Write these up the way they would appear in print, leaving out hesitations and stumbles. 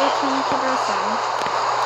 get home to Busan.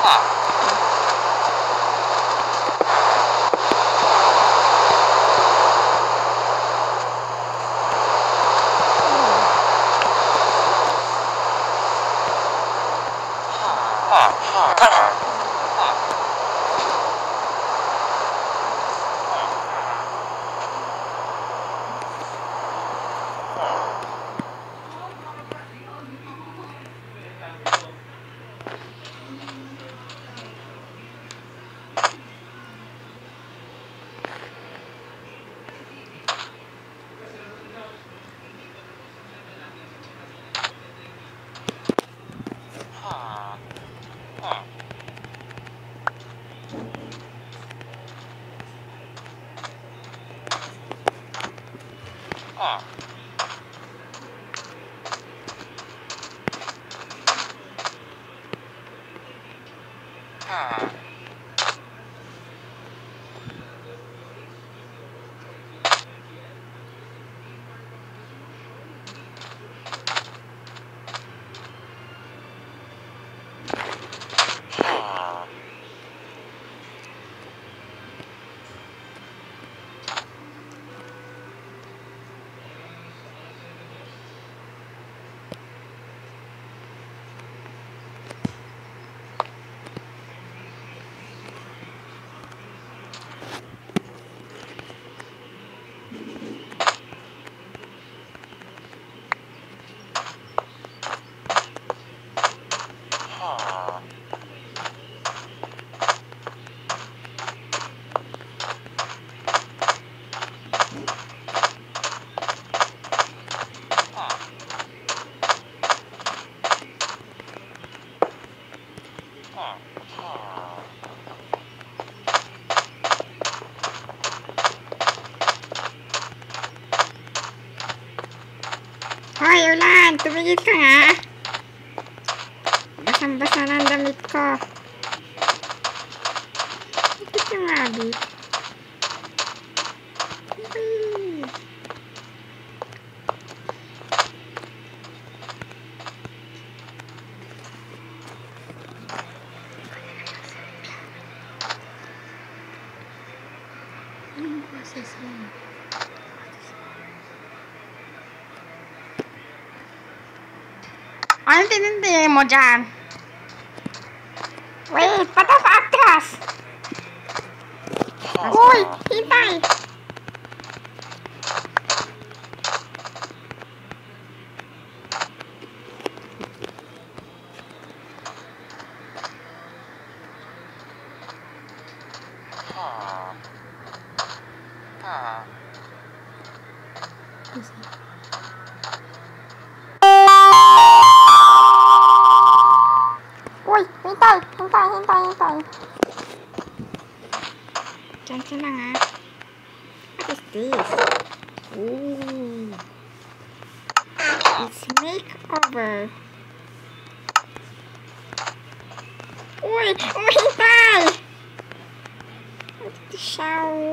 Hoy, ulan! Tumigil ka nga! Basang-basa na ang damit ko. Ito yung rabbit. Anong process yan? Ano tinintingin mo dyan? Wait! Patay pa atras! Uy! Hintay! Uy! Hintay! Hintay! Diyan na nga. What is this? Ooh! It's makeover! Uy! Hintay! Ito siya.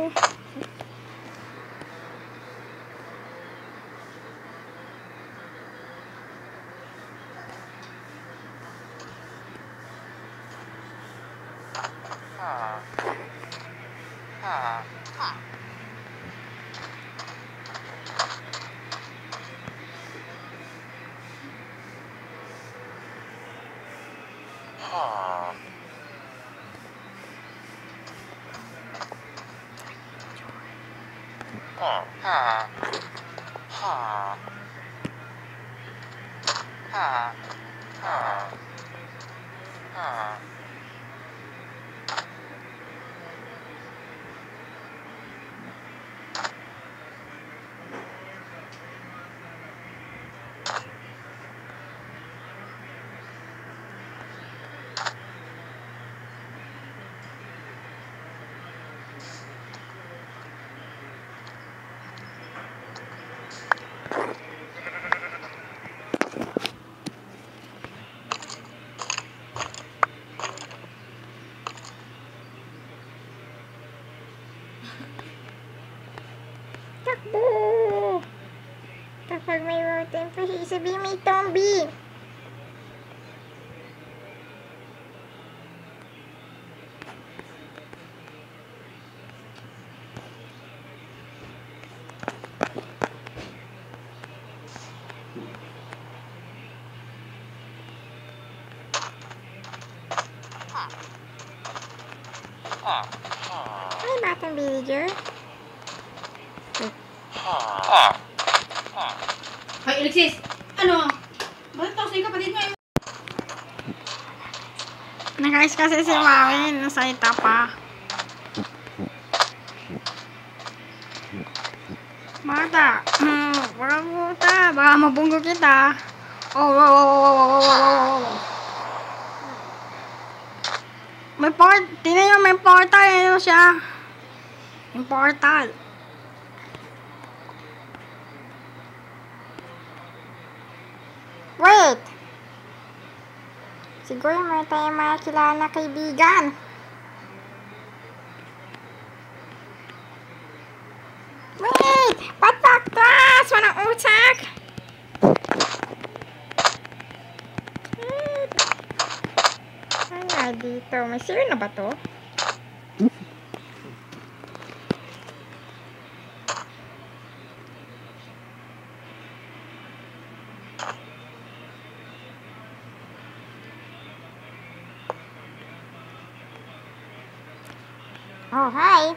Takbo! Kapag may rotten fish, sabihin may zombie. Ay, batang villager. Hoy, Alexis! Ano? Bakit tapos na yung kapatid mo? Nag-ayos kasi si Mami. Nasa ita pa. Bata. Baka puta. Baka mabunggo kita. Oh, wow, wow, wow, wow, wow, wow, wow. May tingnan nyo, may portal. Ano siya? May portal. Wait! Siguro may tayong mga kilala na kaibigan. Wait! Pataktas! Walang utak! Ay, dito. May sir na ba to? Oh, hi!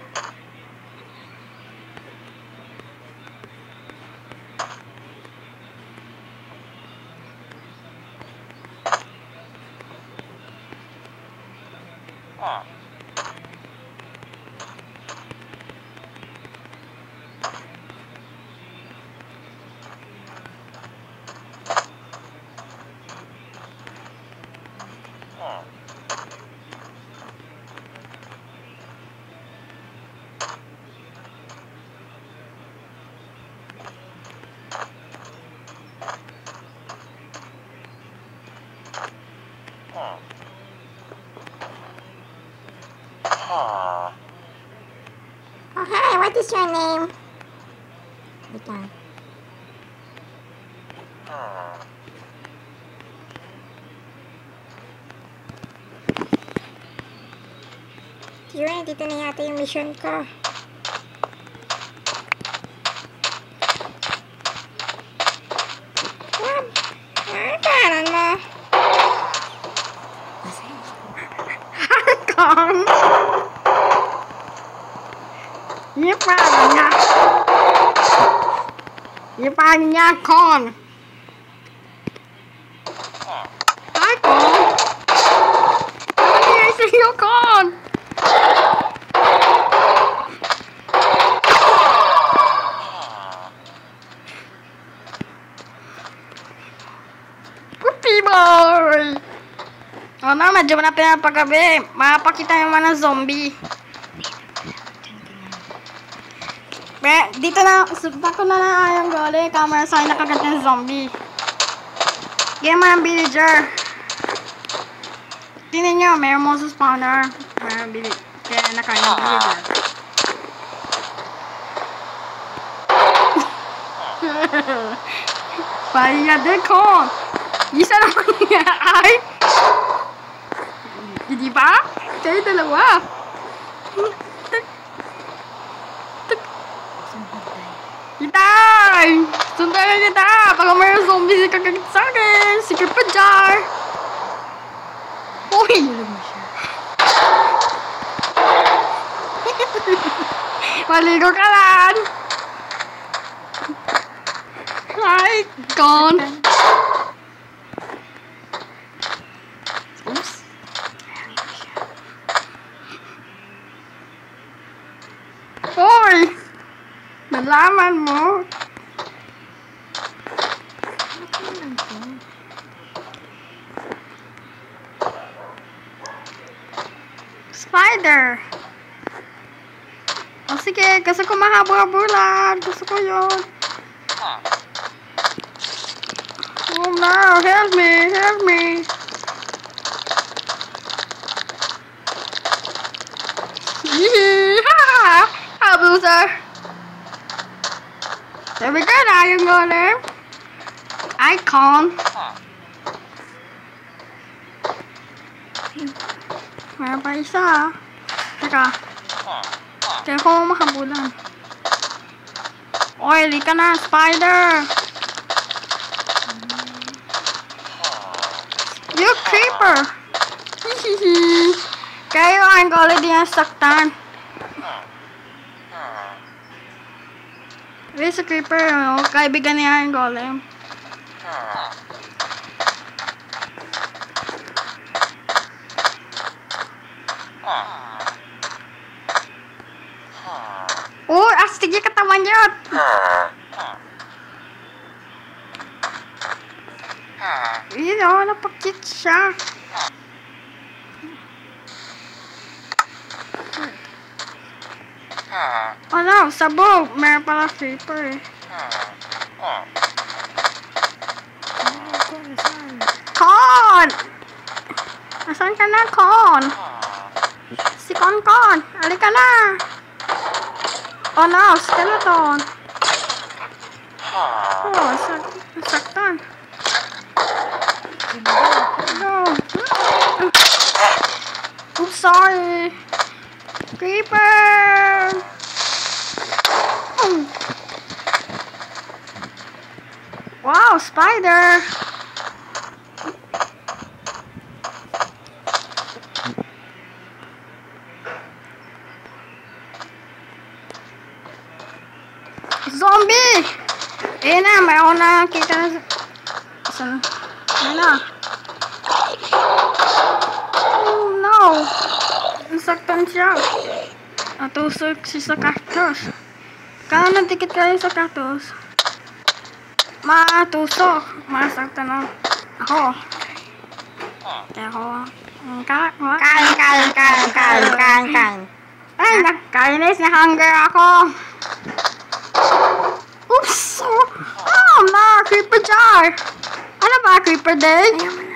Oh, hi, what is your name? Wait lang. Yun, dito na yata yung mission ko. What? Ano paran mo? Hangkong! Yung paran niya. Yung paran niya, Con. Hi, Con. Ano sa'yo, Con? Boy! Oh na, medyo na pinapagabi. Mapakita yung mga zombie. Dito na, subta ko na lang ayong gole. Camera sa'yo nakagat ng zombie. Game mga villager. Tingnan nyo, mayroon mo sa spawner. Mayroon villager. Kaya nakain ng villager. Pahinga din ko. Isa naman niya ay. Hindi ba? Kayo dalawa. Itay! Sundan kita! Baka mayroon zombie si kakagit sa akin. Secret pa jar. Uy! Maligo ka lang. Hi, gone. Oops. Hoy! Nalaman mo. Spider. O sige, gusto ko mahabol-habulan. Gusto ko yun. Oh no, help me, help me. Abuser. There we go na yung golem. Icon. Meron pa isa. Teka. Kaya ko makabulan. Oy, di ka na, spider. You creeper. Kayo ang golem din ang saktan. Wait sa creeper, no? Kaibigan niya ang golem. Oh, astig yung katawan niya. Yun o, napakit siya. Oh no, sabog. Meron pala creeper eh. Con! Asan ka na, Con? Si Con! Halika na! Oh no, skeleton! Oh, saktan. No. Oops, sorry. Creeper! Wow, spider! Zombie! Ayan na, may ako nakakita na saan? Ayan na. Oh no! Nasaktan siya. Natusok siya sa cactus. Kaya nagtikit kayo sa cactus. Matusok. Masaktan ako. Kaya ako. Kain. Ay, nakainis na hunger ako. Oops! Oh, ma! Creeper jar! Ano ba? Creeper day?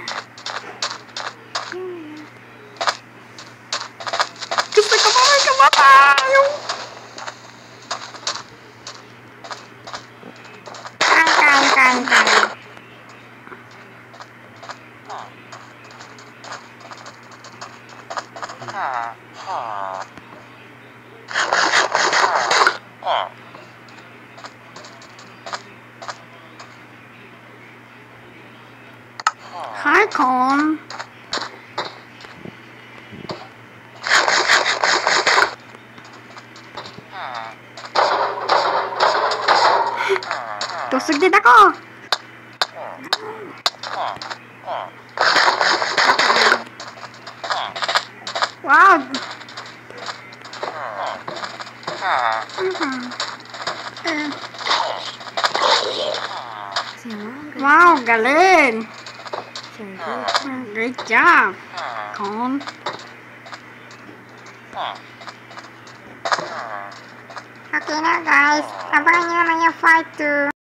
Gusto ko pa may kamatay! Kain. Hi, Con. Tusog din ako. Wow. Wow, galing. Great job, Con. Okay na guys, abangan nyo naman yung part 2.